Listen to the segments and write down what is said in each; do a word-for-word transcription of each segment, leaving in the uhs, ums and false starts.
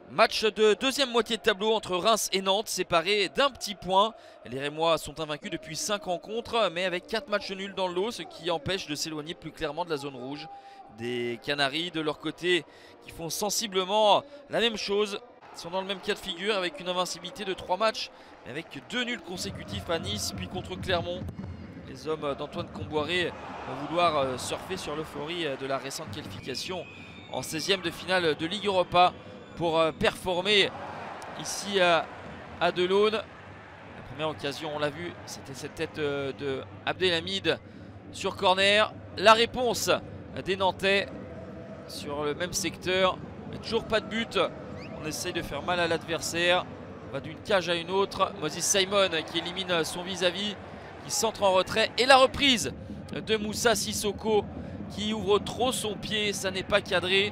Match de deuxième moitié de tableau entre Reims et Nantes, séparés d'un petit point. Les Rémois sont invaincus depuis cinq rencontres, mais avec quatre matchs nuls dans le lot, ce qui empêche de s'éloigner plus clairement de la zone rouge. Des Canaries de leur côté qui font sensiblement la même chose. Ils sont dans le même cas de figure avec une invincibilité de trois matchs, mais avec deux nuls consécutifs à Nice puis contre Clermont. Les hommes d'Antoine Comboiré vont vouloir surfer sur l'euphorie de la récente qualification en seizième de finale de Ligue Europa pour performer ici à, à Delaune. La première occasion, on l'a vu, c'était cette tête de Abdelhamid sur corner. La réponse des Nantais sur le même secteur, mais toujours pas de but. On essaye de faire mal à l'adversaire. On va d'une cage à une autre. Moses Simon qui élimine son vis-à-vis, qui centre en retrait. Et la reprise de Moussa Sissoko qui ouvre trop son pied, ça n'est pas cadré.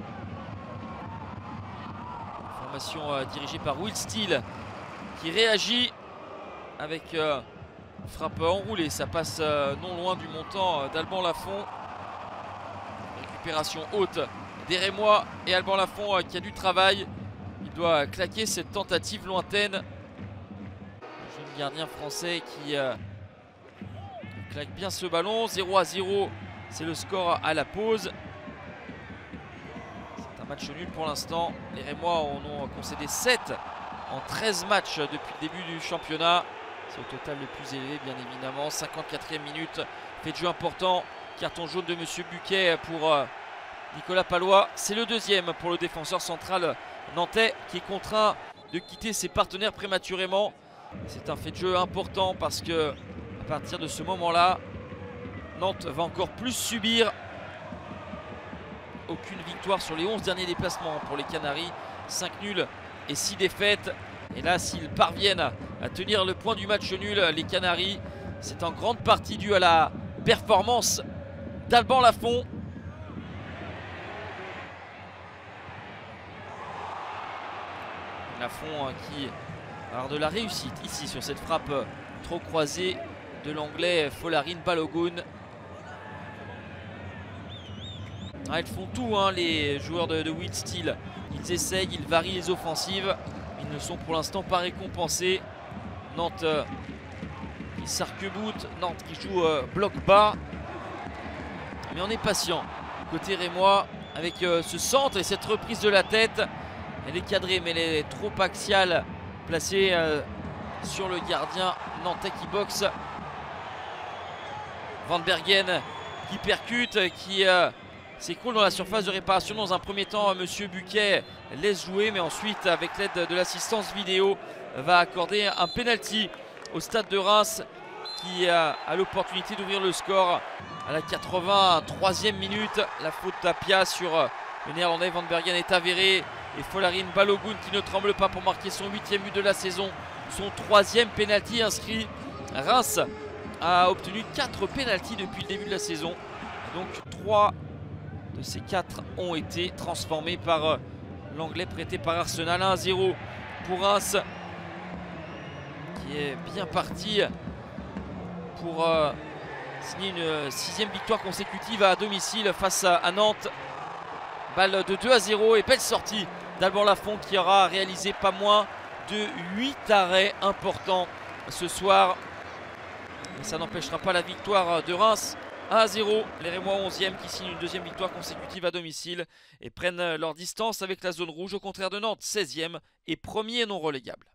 Formation euh, dirigée par Will Steele qui réagit avec euh, une frappe enroulée. Ça passe euh, non loin du montant euh, d'Alban Lafont. Récupération haute des Rémois et Alban Lafont euh, qui a du travail. Il doit claquer cette tentative lointaine. Le jeune gardien français qui euh, claque bien ce ballon. zéro à zéro, c'est le score à la pause. C'est un match nul pour l'instant. Les Rémois en ont concédé sept en treize matchs depuis le début du championnat. C'est au total le plus élevé bien évidemment. cinquante-quatrième minute, fait de jeu important. Carton jaune de Monsieur Buquet pour euh, Nicolas Palois. C'est le deuxième pour le défenseur central nantais qui est contraint de quitter ses partenaires prématurément. C'est un fait de jeu important parce que à partir de ce moment-là, Nantes va encore plus subir. Aucune victoire sur les onze derniers déplacements pour les Canaries. cinq nuls et six défaites. Et là, s'ils parviennent à tenir le point du match nul, les Canaries, c'est en grande partie dû à la performance d'Alban Lafont. Lafont qui va avoir de la réussite ici sur cette frappe trop croisée de l'anglais Folarin Balogun. Ah, ils font tout hein, les joueurs de, de Will Steele. Ils essayent, ils varient les offensives. Ils ne sont pour l'instant pas récompensés. Nantes euh, qui s'arc-boute, Nantes qui joue euh, bloc bas. Mais on est patient. Côté Rémois avec euh, ce centre et cette reprise de la tête. Elle est cadrée mais elle est trop axiale. Placée euh, sur le gardien nantais qui boxe. Van Bergen qui percute, qui euh, s'écroule dans la surface de réparation. Dans un premier temps, Monsieur Buquet laisse jouer, mais ensuite, avec l'aide de l'assistance vidéo, va accorder un penalty au stade de Reims qui a, a l'opportunité d'ouvrir le score à la quatre-vingt-troisième minute. La faute d'Apia sur le néerlandais Van Bergen est avérée. Et Folarin Balogun qui ne tremble pas pour marquer son huitième but de la saison. Son troisième penalty inscrit. Reims a obtenu quatre pénaltys depuis le début de la saison. Donc trois de ces quatre ont été transformés par l'anglais prêté par Arsenal. un à zéro pour Reims qui est bien parti pour euh, signer une sixième victoire consécutive à domicile face à, à Nantes. Balle de deux à zéro et belle sortie d'Alban Lafont qui aura réalisé pas moins de huit arrêts importants ce soir. Mais ça n'empêchera pas la victoire de Reims. un à zéro, les Rémois onzième qui signent une deuxième victoire consécutive à domicile et prennent leur distance avec la zone rouge, au contraire de Nantes seizième et premier non relégable.